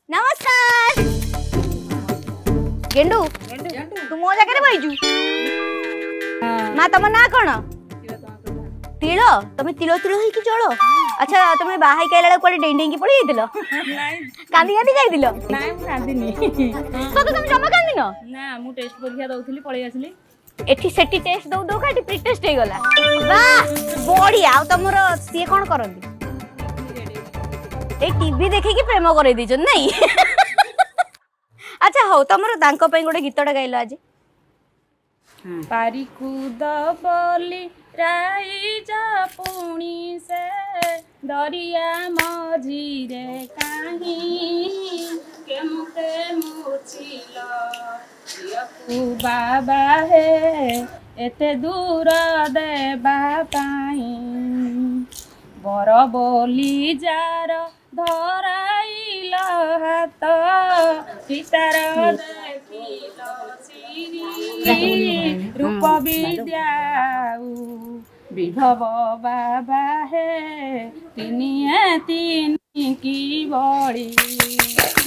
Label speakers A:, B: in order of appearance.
A: नमस्कार गेंडू तू मो जगह बैजु माँ तुम ना कौन तिल तुम तिल तिल होई चल अच्छा तुम बाहर कैला कोड़े डें डें पड़ी जाइल कांदी कांदी जाइल
B: नाइ मु कांदिनी
A: तो तुम जमा कांदिन
B: ना मु टेस्ट परीक्षा दउथली पळै आसली
A: एठी सेठी टेस्ट दौ दौ काटी प्री टेस्ट हे गला वाह बढ़िया आ तमरो सी कोन करंदी ए टीवी देखि कि प्रेम करे दिजन नहीं अच्छा हो तमरो दांको पई गोटे गीतटा गाइलो आज
B: पारी कूद बोली राई जा पुणी से दरिया मझिरे काहीं के मुके मुचिलो बाबा हे एते दूर देबा पाई बर बोली जार धराइल हाथ पितार देखिल चिरी रूप विद्याऊ विधव बाबा हे तिनिए तिनी की बड़ी